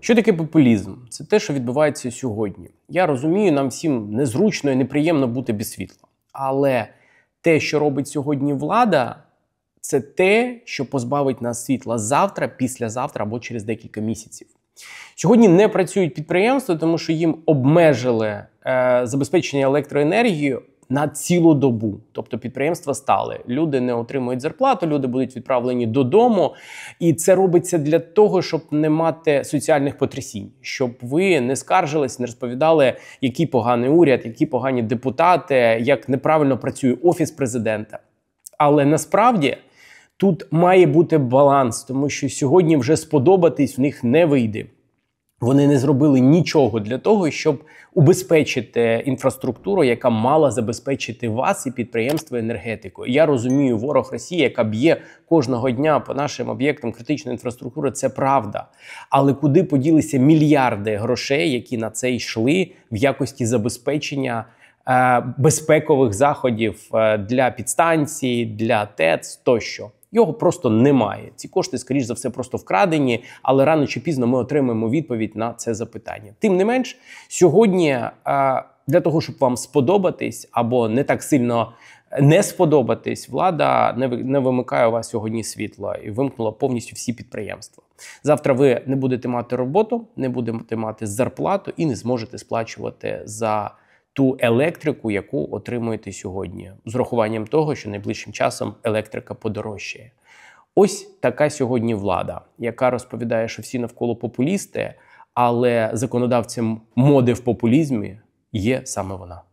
Що таке популізм? Це те, що відбувається сьогодні. Я розумію, нам всім незручно і неприємно бути без світла. Але те, що робить сьогодні влада, це те, що позбавить нас світла завтра, післязавтра або через декілька місяців. Сьогодні не працюють підприємства, тому що їм обмежили забезпечення електроенергією на цілу добу. Тобто підприємства стали. Люди не отримують зарплату, люди будуть відправлені додому. І це робиться для того, щоб не мати соціальних потрясінь. Щоб ви не скаржились, не розповідали, який поганий уряд, які погані депутати, як неправильно працює Офіс президента. Але насправді тут має бути баланс, тому що сьогодні вже сподобатись в них не вийде. Вони не зробили нічого для того, щоб убезпечити інфраструктуру, яка мала забезпечити вас і підприємство енергетикою. Я розумію, ворог Росії, яка б'є кожного дня по нашим об'єктам критичної інфраструктури, це правда. Але куди поділися мільярди грошей, які на це йшли в якості забезпечення безпекових заходів для підстанцій, для ТЕЦ тощо? Його просто немає. Ці кошти, скоріш за все, просто вкрадені, але рано чи пізно ми отримаємо відповідь на це запитання. Тим не менш, сьогодні для того, щоб вам сподобатись або не так сильно не сподобатись, влада не вимикає у вас сьогодні світло і вимкнула повністю всі підприємства. Завтра ви не будете мати роботу, не будете мати зарплату і не зможете сплачувати за ту електрику, яку отримуєте сьогодні, з урахуванням того, що найближчим часом електрика подорожчає. Ось така сьогодні влада, яка розповідає, що всі навколо популісти, але законодавцем моди в популізмі є саме вона.